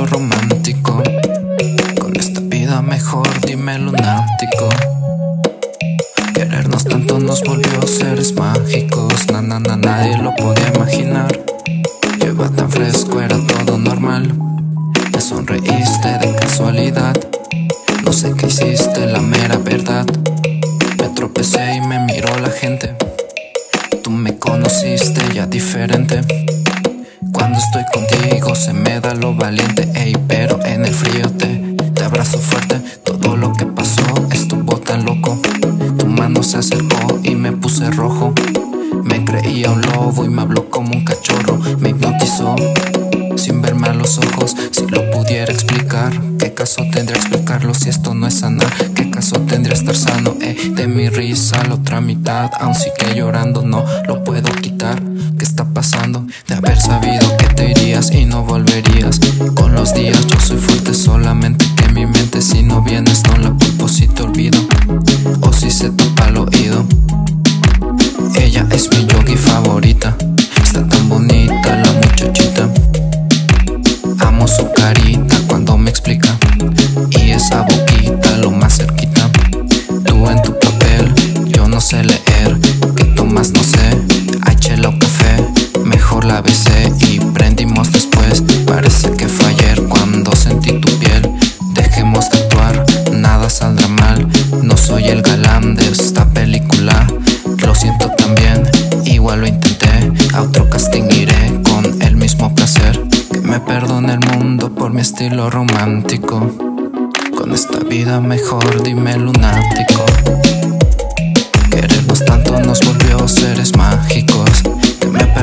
romántico. Con esta vida mejor, dime lunático. Querernos tanto nos volvió seres mágicos. Nadie lo podía imaginar. Yo iba tan fresco, era todo normal. Me sonreíste de casualidad. No sé qué hiciste, la mera verdad. Me tropecé y me miró la gente. Tú me conociste ya diferente. Cuando estoy contigo se me da lo valiente, ey, pero en el frío te abrazo fuerte. Todo lo que pasó estuvo tan loco. Tu mano se acercó y me puse rojo. Me creía un lobo y me habló como un cachorro. Me hipnotizó sin verme a los ojos. Si lo pudiera explicar, ¿qué caso tendría explicarlo si esto no es sanar? ¿Qué caso tendría estar sano? De mi risa la otra mitad aún sigue llorando, no lo puedo quitar. ¿Qué está pasando? De haber sabido que te irías y no volverías. Con los días yo soy fuerte, solamente que mi mente si no vienes no la culpo si te olvido o si se tapa el oído. Ella es mi yogi favorita, está tan bonita la muchachita. Amo su carita cuando me explica y esa boquita lo más cerquita. Tú en tu papel, yo no sé leer. ¿Qué tomas? No sé, hay chela o café. Mejor la besé y prendimos después. Parece que fue ayer cuando sentí tu piel. Dejemos de actuar, nada saldrá mal. No soy el galán de esta película. Lo siento también, igual lo intenté. A otro casting iré con el mismo placer. Que me perdone el mundo por mi estilo romántico. Con esta vida mejor, dime lunático. Querernos tanto nos volvió seres mágicos. Que me